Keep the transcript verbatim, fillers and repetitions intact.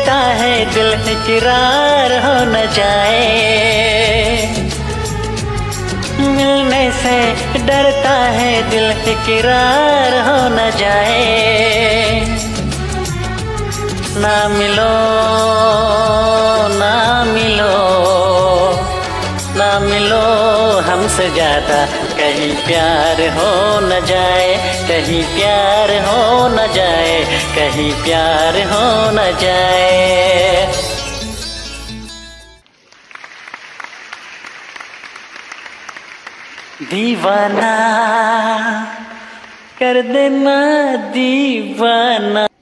डरता है दिल इकरार हो न जाए, मिलने से डरता है दिल इकरार हो न जाए। ना मिलो ना मिलो ना मिलो हमसे ज्यादा, कहीं प्यार हो न जाए, कहीं प्यार हो न जाए, कहीं प्यार हो न जाए। दीवाना कर देना दीवाना।